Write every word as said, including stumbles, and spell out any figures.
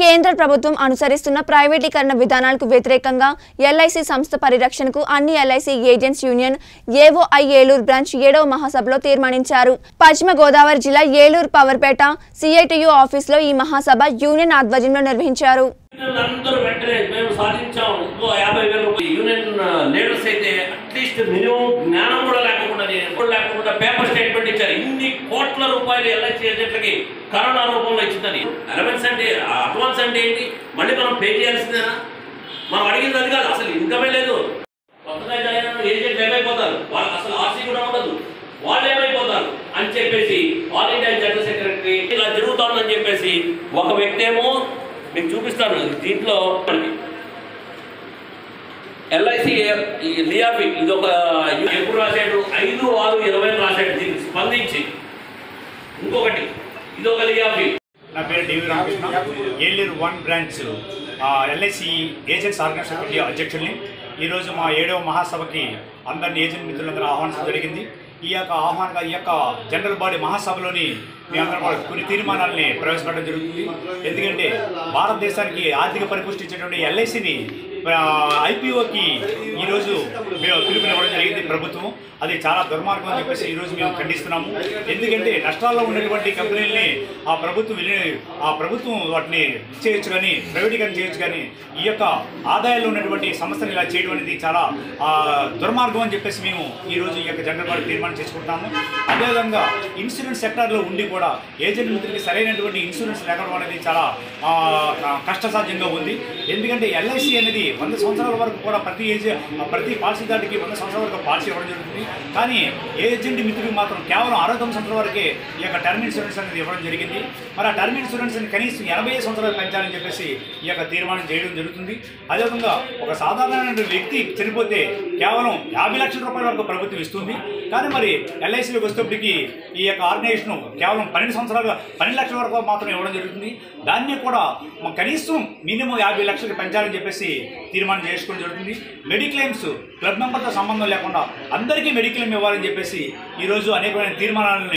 కేంద్ర ప్రభుత్వం అనుసరిస్తున్న ప్రైవేటీకరణ విధానాలకు వ్యతిరేకంగా ఎల్ఐసి సంస్థ పరిరక్షణకు అన్ని LIC agents union AOI Eluru branch ఏడవ మహాసభలో తీర్మానించారు. పశ్చిమ గోదావరి జిల్లా ఏలూరు పవర్పేట సిఐటియు ఆఫీసులో ఈ మహాసభ యూనియన్ ఆధ్వర్యంలో నిర్వహించారు. అందరూ వెంటనే మేము సాధించాం ఇంకో యాభై వేల యూనియన్ లీడర్స్ అయితే అట్లీస్ట్ మినిమం జ్ఞానం కూడా లేకుండా లేకుండా పేపర్ స్టేట్మెంట్ ఇచ్చారు. ఇన్ని కోట్ల రూపాయలు ఎల్ఐసి ఏజెంట్లకి కరోనా రూపంలో ఇచ్చిందని. అలవెన్స్ అంటే అడ్వాన్స్ అంటే ఏంటి? మళ్ళీ మనం పే చేయాల్సిందేనా? మనం అడిగింది అది కాదు, అసలు ఇన్కమే లేదు. కొత్తగా జాయిన్ ఏజెంట్ ఏమైపోతారు, వాళ్ళకి అసలు ఆర్సీ కూడా ఉండదు, వాళ్ళు ఏమైపోతారు అని చెప్పేసి ఆల్ ఇండియా జనరల్ సెక్రటరీ ఇలా జరుగుతోందని చెప్పేసి ఒక వ్యక్తి ఏమో మీకు చూపిస్తాను. దీంట్లో ఎల్ఐసి లియాఫీ ఇది ఒక ఎప్పుడు రాశాడు, ఐదు ఆరు ఇరవై రాశాడు. దీనికి స్పందించి ఇంకొకటి ఇది ఒక లియాఫీ. నా పేరు DV Ramakrishna, Eluru one branch LIC agents organisation committee అధ్యక్షుడిని. ఈరోజు మా ఏడవ మహాసభకి అందరినీ ఏజెంట్ మిత్రులందరూ ఆహ్వానించడం జరిగింది. ఈ యొక్క ఆహ్వానంగా ఈ యొక్క జనరల్ బాడీ మహాసభలోని మీ అందరం కూడా కొన్ని తీర్మానాలని ప్రవేశపెట్టడం జరుగుతుంది. ఎందుకంటే భారతదేశానికి ఆర్థిక పరిపుష్టి ఇచ్చేటువంటి ఎల్ఐసిని ఐపీఓకి ఈరోజు మేము పిలుపునివ్వడం జరిగింది ప్రభుత్వం. అది చాలా దుర్మార్గం అని చెప్పేసి ఈరోజు మేము ఖండిస్తున్నాము. ఎందుకంటే నష్టాల్లో ఉన్నటువంటి కంపెనీలని ఆ ప్రభుత్వం ఆ ప్రభుత్వం వాటిని చేయొచ్చు కానీ ప్రైవేటీకరణ చేయొచ్చు, కానీ ఈ యొక్క ఆదాయాల్లో ఉన్నటువంటి సంస్థను ఇలా చేయడం అనేది చాలా దుర్మార్గం అని చెప్పేసి మేము ఈరోజు ఈ యొక్క జనరల్ బాడీ తీర్మానం చేసుకుంటున్నాము. అదేవిధంగా ఇన్సూరెన్స్ సెక్టార్లో ఉండి కూడా ఏజెంట్ మిత్రులకి సరైనటువంటి ఇన్సూరెన్స్ లేకపోవడం అనేది చాలా కష్టసాధ్యంగా ఉంది. ఎందుకంటే ఎల్ఐసి అనేది వంద సంవత్సరాల వరకు కూడా ప్రతి ఏజె ప్రతి పాలసీదారుడికి వంద సంవత్సరాల వరకు పాలసీ ఇవ్వడం జరుగుతుంది. కానీ ఏజెంట్ మిత్రుడికి మాత్రం కేవలం అరవై తొమ్మిది సంవత్సరాల వరకే ఈ యొక్క టర్మ్ ఇన్సూరెన్స్ అనేది ఇవ్వడం జరిగింది. మరి ఆ టర్మ్ ఇన్సూరెన్స్ కనీసం ఎనభై సంవత్సరాలు పెంచాలని చెప్పేసి ఈ యొక్క తీర్మానం చేయడం జరుగుతుంది. అదేవిధంగా ఒక సాధారణమైన వ్యక్తి చనిపోతే కేవలం యాభై లక్షల రూపాయల వరకు ప్రభుత్వం ఇస్తుంది. కానీ మరి ఎల్ఐసిలోకి వచ్చేటప్పటికి ఈ యొక్క ఆర్గనైజేషన్ కేవలం పన్నెండు సంవత్సరాలు పన్నెండు లక్షల వరకు మాత్రం ఇవ్వడం జరుగుతుంది. దాన్ని కూడా కనీసం మినిమం యాభై లక్షలకు పెంచాలని చెప్పేసి తీర్మానం చేసుకోవడం జరుగుతుంది. మెడిక్లెయిమ్స్ క్లబ్ మెంబర్తో సంబంధం లేకుండా అందరికీ మెడిక్లెయిమ్ ఇవ్వాలని చెప్పేసి ఈరోజు అనేకమైన తీర్మానాలను